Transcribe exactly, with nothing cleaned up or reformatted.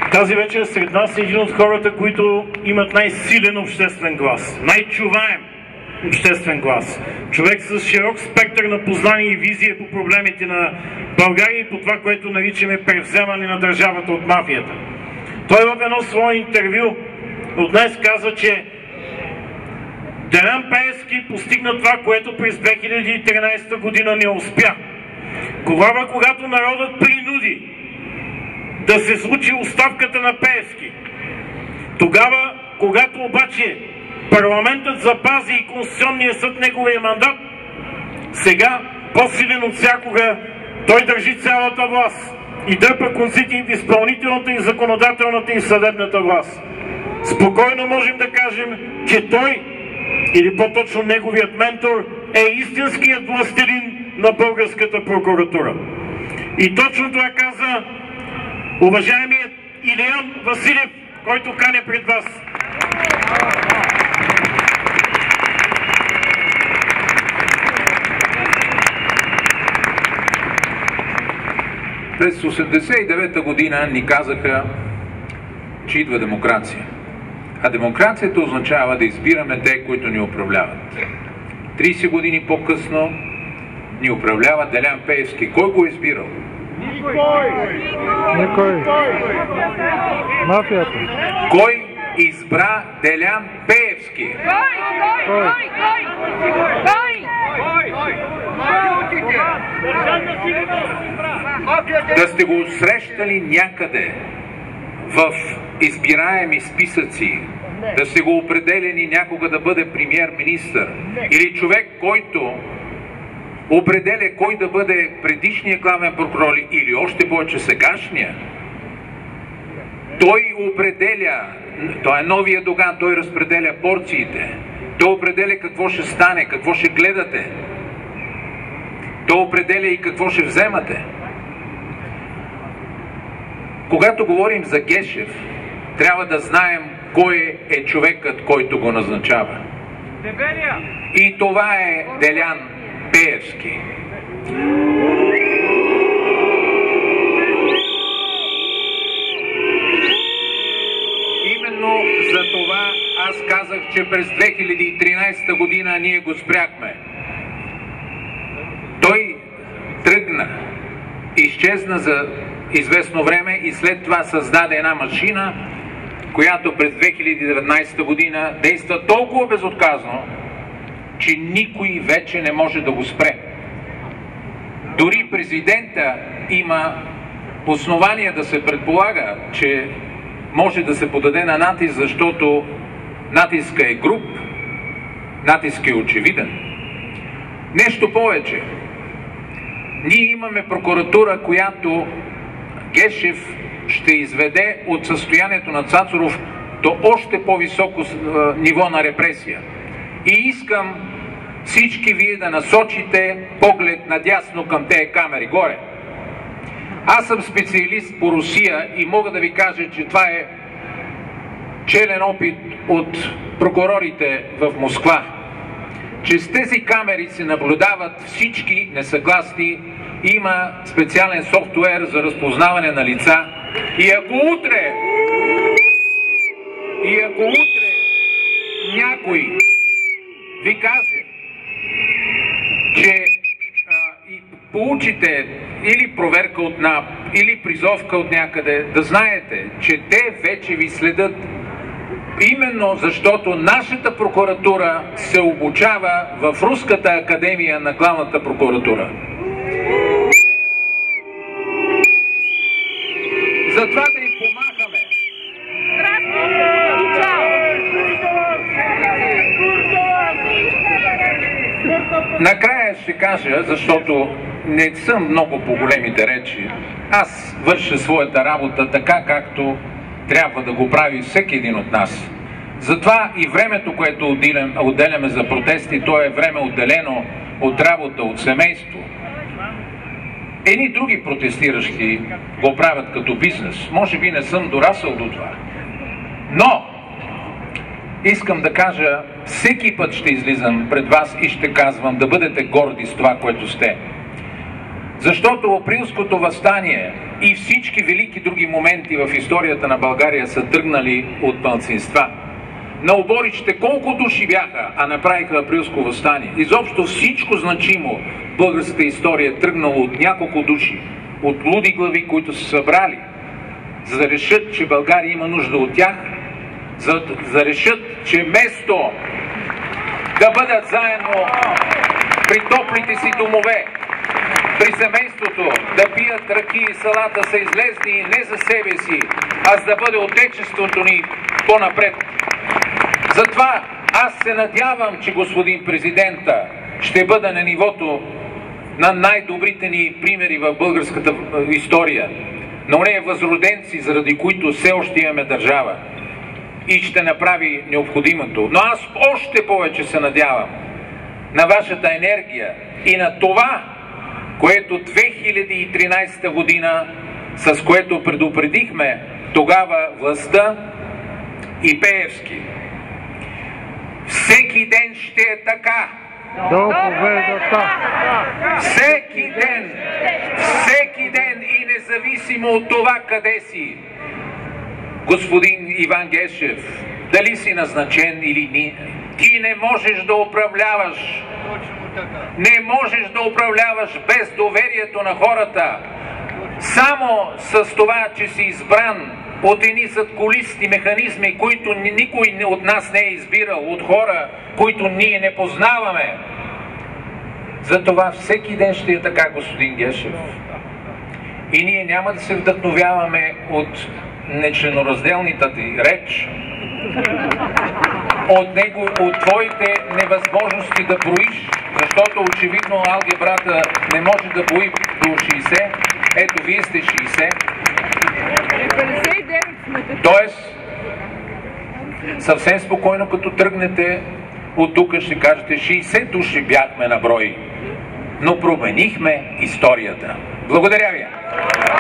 Тази вечер сред нас е един от хората, които имат най-силен обществен глас, най-чуваем обществен глас. Човек с широк спектър на познание и визия по проблемите на България и по това, което наричаме превземане на държавата от мафията. Той в едно свое интервю от днес каза, че Делян Пеевски постигна това, което през две хиляди и тринадесета година не успя. Тогава, когато народът принуди да се случи оставката на Пеевски. Тогава, когато обаче парламентът запази и Конституционния съд неговия мандат, сега, по-силен от всякога, той държи цялата власт и дърпа конците и в изпълнителната, и законодателната, и съдебната власт. Спокойно можем да кажем, че той, или по-точно неговият ментор, е истинският властелин на българската прокуратура. И точно това каза уважаемият Илиян Василев, който каня пред вас. През осемдесет и девета година ни казаха, че идва демокрация. А демокрацията означава да избираме те, които ни управляват. тридесет години по-късно ни управлява Делян Пеевски. Кой го е избирал? Никой! Никой! Мафията! Кой избра Делян Пеевски? Кой? Кой? Кой? Кой? Да сте го срещали някъде в избираеми списъци, да сте го определени някога да бъде премиер-министър или човек, който определя кой да бъде предишния главен прокурор или още повече сегашния, той определя, той е новия Доган, той разпределя порциите, той определя какво ще стане, какво ще гледате, той определя и какво ще вземате. Когато говорим за Гешев, трябва да знаем кой е човекът, който го назначава. И това е Делян Пеевски. Именно за това аз казах, че през две хиляди и тринадесета година ние го спряхме. Той тръгна, изчезна за известно време и след това създаде една машина, която през две хиляди и деветнадесета година действа толкова безотказно, че никой вече не може да го спре. Дори президента има основания да се предполага, че може да се подаде на натиск, защото натиска е груб, натиск е очевиден. Нещо повече. Ние имаме прокуратура, която Гешев ще изведе от състоянието на Цацаров до още по-високо ниво на репресия. И искам всички вие да насочите поглед надясно към тези камери, горе. Аз съм специалист по Русия и мога да ви кажа, че това е челен опит от прокурорите в Москва. Чрез тези камери се наблюдават всички несъгласни, има специален софтуер за разпознаване на лица и ако утре и ако утре някой ви каже, че а, и получите или проверка от НАП, или призовка от някъде, да знаете, че те вече ви следят, именно защото нашата прокуратура се обучава в Руската академия на главната прокуратура. Затова да им помахаме. Накрая ще кажа, защото не съм много по големите речи. Аз върша своята работа така, както трябва да го прави всеки един от нас. Затова и времето, което отделяме за протести, то е време отделено от работа, от семейство. Едни други протестиращи го правят като бизнес. Може би не съм дорасъл до това. Но искам да кажа, всеки път ще излизам пред вас и ще казвам да бъдете горди с това, което сте. Защото априлското въстание и всички велики други моменти в историята на България са тръгнали от малцинства. На оборичите колко души бяха, а направиха априлско въстание? Изобщо всичко значимо в българската история е тръгнало от няколко души, от луди глави, които са събрали, за да решат, че България има нужда от тях, за да решат, че вместо да бъдат заедно при топлите си домове, при семейството, да пият ръки и салата, са излезли не за себе си, а за да бъде отечеството ни по-напред. Затова аз се надявам, че господин президента ще бъде на нивото на най-добрите ни примери в българската история, на онези възроденци, заради които все още имаме държава, и ще направи необходимото. Но аз още повече се надявам на вашата енергия и на това, което две хиляди и тринадесета година, с което предупредихме тогава властта и Пеевски. Всеки ден ще е така. До победата! Всеки ден, всеки ден и независимо от това къде си, господин Иван Гешев, дали си назначен или не, ти не можеш да управляваш. Не можеш да управляваш без доверието на хората. Само с това, че си избран от едни задкулисни механизми, които никой от нас не е избирал, от хора, които ние не познаваме. Затова всеки ден ще е така, господин Гешев. И ние няма да се вдъхновяваме от нечленоразделната ти реч, от него, от твоите невъзможности да броиш, защото очевидно алгебрата не може да брои до шейсет. Ето, вие сте шейсет. Тоест, съвсем спокойно, като тръгнете от тук, ще кажете, шейсет души бяхме на брой, но променихме историята. Благодаря ви!